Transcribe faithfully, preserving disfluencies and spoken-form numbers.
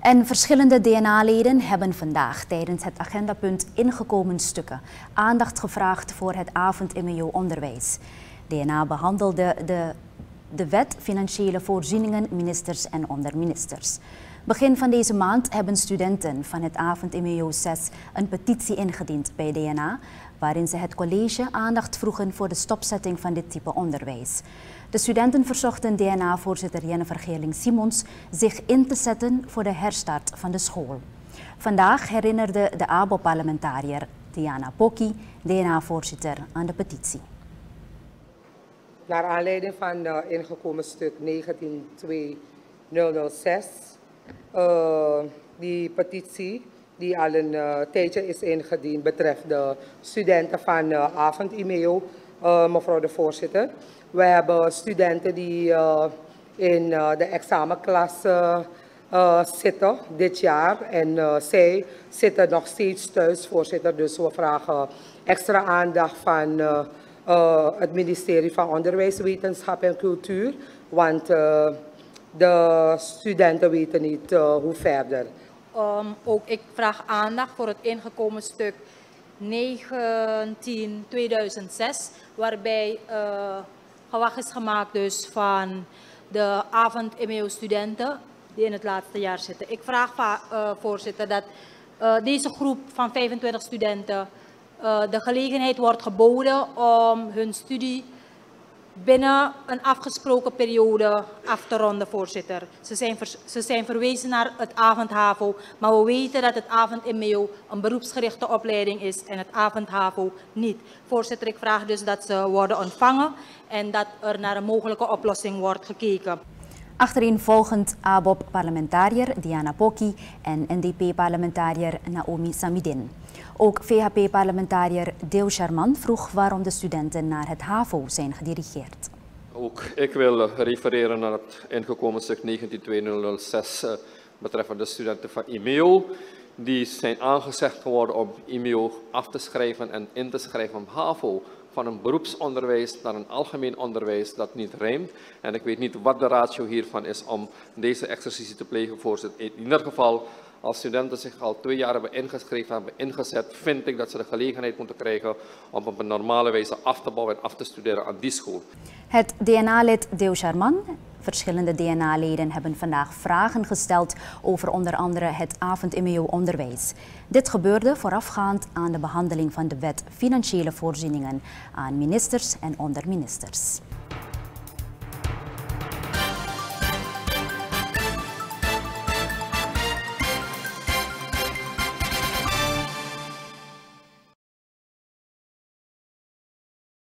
En verschillende D N A-leden hebben vandaag tijdens het agendapunt Ingekomen Stukken aandacht gevraagd voor het avond-M E O-onderwijs. D N A behandelde de, de wet Financiële Voorzieningen, ministers en onderministers. Begin van deze maand hebben studenten van het avond-M E O zes een petitie ingediend bij D N A, waarin ze het college aandacht vroegen voor de stopzetting van dit type onderwijs. De studenten verzochten D N A-voorzitter Jennifer Geerling-Simons zich in te zetten voor de herstart van de school. Vandaag herinnerde de A B O P-parlementariër Diana Pocky, D N A-voorzitter, aan de petitie. Naar aanleiding van uh, ingekomen stuk negentien tweeduizend zes, uh, die petitie die al een uh, tijdje is ingediend betreft de studenten van uh, avond-M E O, uh, mevrouw de voorzitter. We hebben studenten die uh, in uh, de examenklasse uh, zitten dit jaar en uh, zij zitten nog steeds thuis, voorzitter. Dus we vragen extra aandacht van uh, uh, het ministerie van Onderwijs, Wetenschap en Cultuur, want uh, de studenten weten niet uh, hoe verder. Um, ook ik vraag aandacht voor het ingekomen stuk negentien tweeduizend zes, waarbij uh, gewacht is gemaakt dus van de avond-M E O-studenten die in het laatste jaar zitten. Ik vraag, uh, voorzitter, dat uh, deze groep van vijfentwintig studenten uh, de gelegenheid wordt geboden om hun studie binnen een afgesproken periode af te ronden, voorzitter. Ze zijn, ver, ze zijn verwezen naar het avondhavo, maar we weten dat het avond-M E O een beroepsgerichte opleiding is en het avondhavo niet. Voorzitter, ik vraag dus dat ze worden ontvangen en dat er naar een mogelijke oplossing wordt gekeken. Achtereenvolgend A B O P-parlementariër Diana Pocky en N D P-parlementariër Naomi Samidin. Ook V H P-parlementariër Deo Sharman vroeg waarom de studenten naar het HAVO zijn gedirigeerd. Ook ik wil refereren naar het ingekomen stuk negentien tweeduizend zes uh, betreffende de studenten van M E O. Die zijn aangezegd geworden om M E O af te schrijven en in te schrijven op HAVO. Van een beroepsonderwijs naar een algemeen onderwijs dat niet rijmt. En ik weet niet wat de ratio hiervan is om deze exercitie te plegen, voorzitter. In ieder geval, als studenten zich al twee jaar hebben ingeschreven, hebben ingezet, vind ik dat ze de gelegenheid moeten krijgen om op een normale wijze af te bouwen en af te studeren aan die school. Het D N A-lid Deo Sharman, verschillende D N A-leden hebben vandaag vragen gesteld over onder andere het avond-M E O-onderwijs. Dit gebeurde voorafgaand aan de behandeling van de wet Financiële Voorzieningen aan ministers en onderministers.